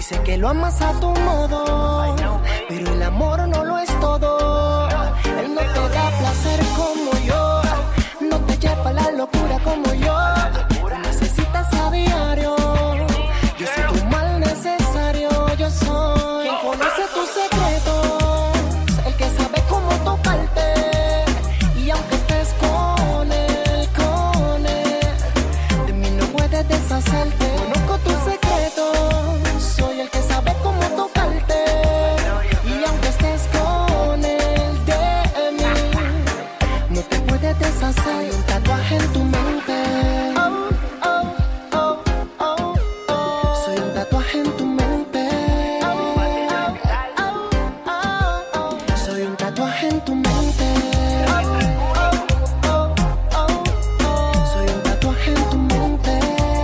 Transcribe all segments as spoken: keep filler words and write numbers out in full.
Dice que lo amas a tu modo, pero el amor no lo es todo. Él no te da placer como yo, no te lleva a la locura como yo. Lo necesitas a diario, yo soy tu mal necesario. Yo soy quien conoce tus secretos, el que sabe cómo tocarte. Y aunque estés con él, con él, de mí no puedes deshacerte. Conozco tus secretos, soy el que sabe cómo tocarte. Y aunque estés con él, de mí no te puedes deshacer. Hay un tatuaje en tu mente. Oh, oh, oh, oh, oh. Soy un tatuaje en tu mente. Oh, oh, oh, oh. Soy un tatuaje en tu mente. Oh, oh, oh, oh. Soy un tatuaje en tu mente.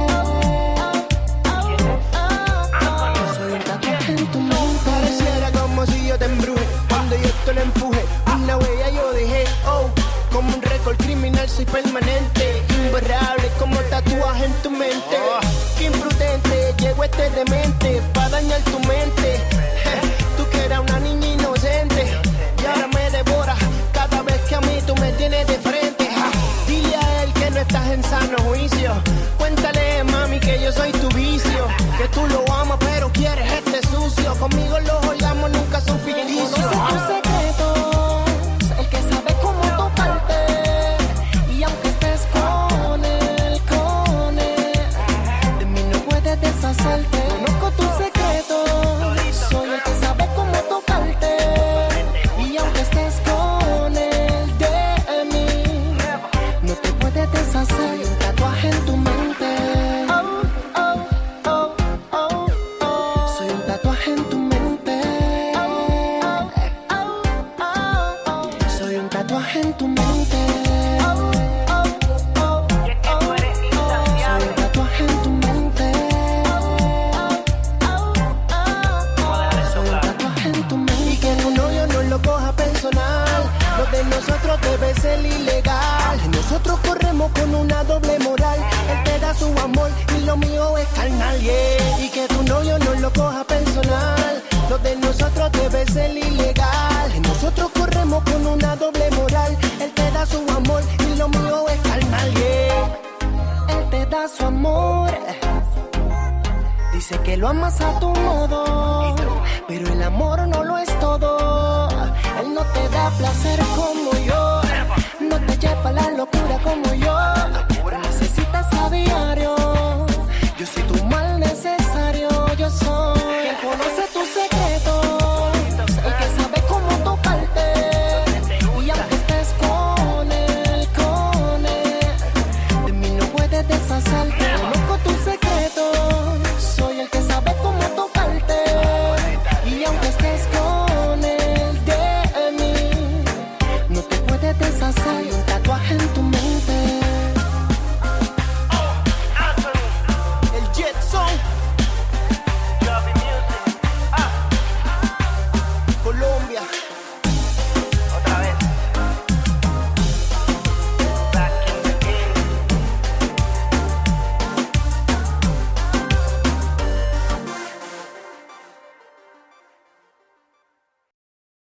Soy un tatuaje en tu mente. Pareciera como si yo te embruje cuando yo te lo empuje. Una huella yo dejé, oh, como un récord criminal soy permanente, imborrable como tatuaje en tu mente. Qué imprudente, llegó este demente pa' dañar tu mente. Tú que eras una niña inocente y ahora me devoras cada vez que a mí tú me tienes de frente. Dile a él que no estás en sano juicio. Cuéntale, mami, que yo soy tu vicio, que tú lo amas pero quieres este sucio. Conmigo los orgasmos nunca son ficticios. Conoce tus secretos, el que sabe cómo tocarte. Y aunque estés con él, con él, de mí no puedes deshacerte. Conozco tus secretos, soy el que sabe cómo tocarte. Y aunque estés con él, de mí no te puedes deshacer. Hay un tatuaje en tu mente. Oh, oh, oh, oh, oh. Soy un tatuaje en tu mente. Oh, oh, oh, oh. Soy un tatuaje en tu mente. Oh, oh, oh, oh, oh. Soy un tatuaje en tu mente. Oh, oh, oh, oh. Soy un tatuaje en tu mente. Y que tu novio no lo coja personal, lo de nosotros debe ser ilegal. Nosotros corremos con una doble moral, él te da su amor y lo mío es carnal, yeah. Y que tu novio no lo coja personal, lo de nosotros debe ser ilegal. Nosotros corremos con una doble moral, él te da su amor y lo mío es carnal, yeah. Él te da su amor, dice que lo amas a tu modo, pero el amor no lo es todo. Él no te da placer como yo, no te lleva a la locura como yo.